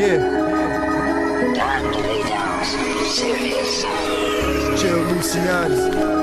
Time to lay down some serious sound. Chill Luciani.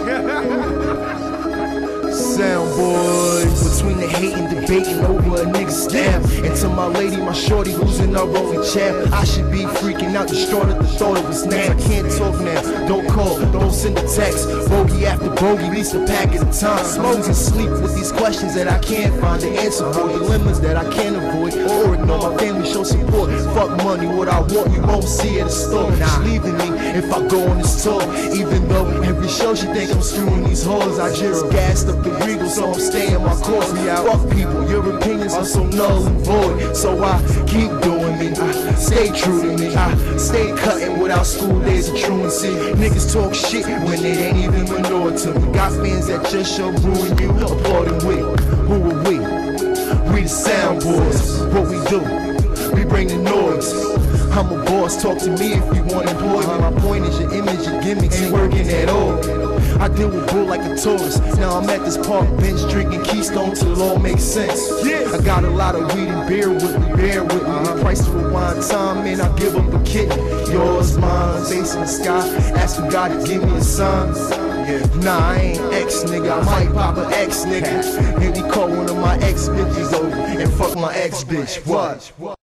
Soundboy. Between the hating, debating over a nigga's stamp. And to my lady, my shorty, losing her only champ. I should be freaking out, distraught at the thought of his name. I can't talk now, don't call, don't send a text. Bogey after bogey, least a pack at a time. I'm losing sleep with these questions that I can't find the answer for. Dilemmas that I can't avoid or ignore. My family show support. Fuck money, what I want you won't see at the store. She's leaving me if I go on this tour. Even though every show she think I'm screwing these hoes. I just gassed up the Regal, so I'm staying my course. Fuck people, your opinions are so null and void. So I keep doing me, I stay true to me. I stay cutting without school days of truancy. Niggas talk shit when it ain't even manure to me. Got fans that just show ruin you, applauding we. Who are we? We the Soundboys. What we do? We bring the noise. I'm a boss, talk to me if you want employment. My point is your image, your gimmicks ain't working at all. I deal with bull like a tourist. Now I'm at this park bench drinking Keystone till it all makes sense. I got a lot of weed and beer with me, bear with me. The price for wine time, man, I'll give up a kitten. Yours, mine, face in the sky, asking God to give me a sign. Nah, I ain't ex nigga, I might pop an ex nigga. Maybe call one of my ex bitches over and fuck my ex bitch. What?